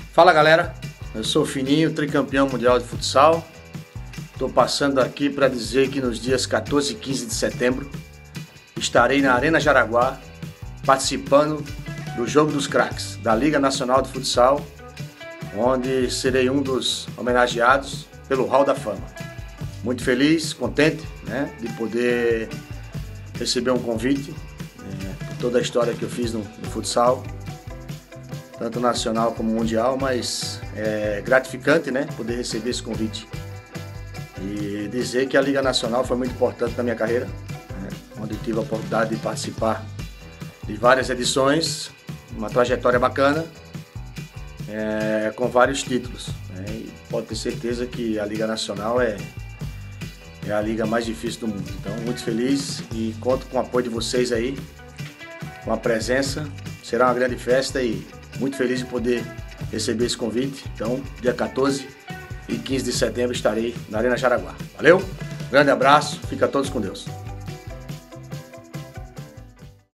Fala galera, eu sou o Fininho, tricampeão mundial de futsal. Estou passando aqui para dizer que nos dias 14 e 15 de setembro estarei na Arena Jaraguá participando do Jogo dos Craques da Liga Nacional de Futsal, onde serei um dos homenageados pelo Hall da Fama. Muito feliz, contente, de poder receber um convite por toda a história que eu fiz no futsal, tanto nacional como mundial, mas é gratificante, poder receber esse convite e dizer que a Liga Nacional foi muito importante na minha carreira, onde eu tive a oportunidade de participar de várias edições, uma trajetória bacana, com vários títulos, e pode ter certeza que a Liga Nacional é a liga mais difícil do mundo. Então, muito feliz e conto com o apoio de vocês aí, com a presença. Será uma grande festa e muito feliz de poder receber esse convite. Então, dia 14 e 15 de setembro estarei na Arena Jaraguá. Valeu? Grande abraço, fica todos com Deus.